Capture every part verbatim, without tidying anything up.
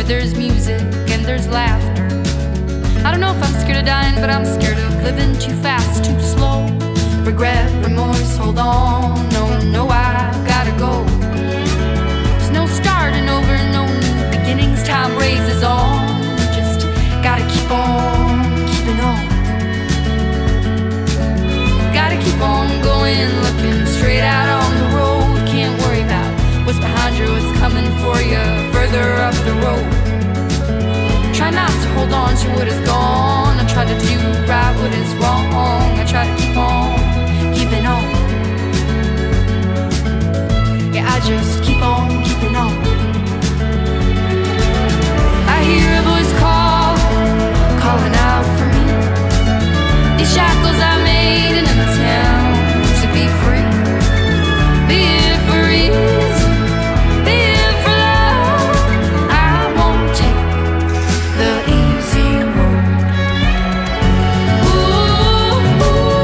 there's music and there's laughter. I don't know if I'm scared of dying, but I'm scared of living too fast, too slow. Regret, remorse, hold on, no, no, I've gotta go. There's no starting over, no new beginnings, time raises on. Just gotta keep on keeping on. Gotta keep on going, looking straight out on the road. Can't worry about what's behind you, what's coming for you further up the road. Try not to hold on to what is gone. I try to do right what is wrong. I try to keep on keeping on. Yeah, I just keep on keeping on. I hear a voice call, calling out for me. These shackles I made in an attempt to be free. Be it for easy, be it for love. I won't take the easy road. Ooh, ooh,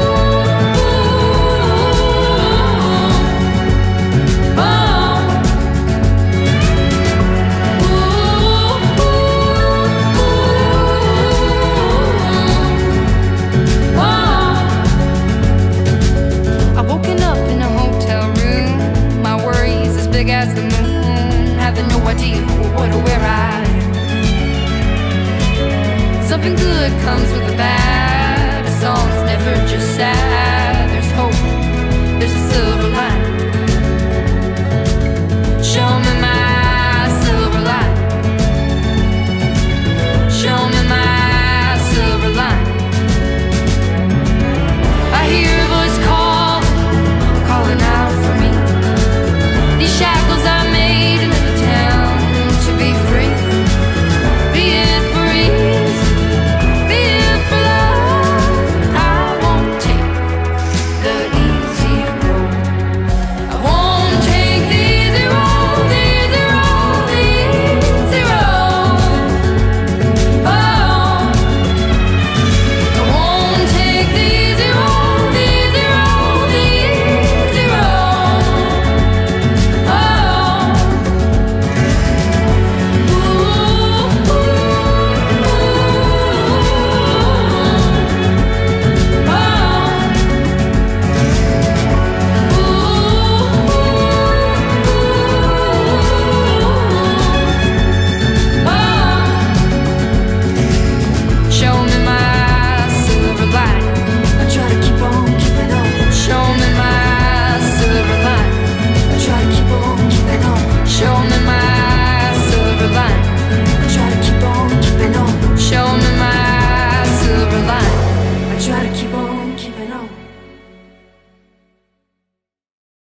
ooh, oh. Ooh, ooh, oh. I've woken up in a hotel room. My worries as big as the moon. Having no idea what or where I am. Something good comes with the bad. A song's never just sad.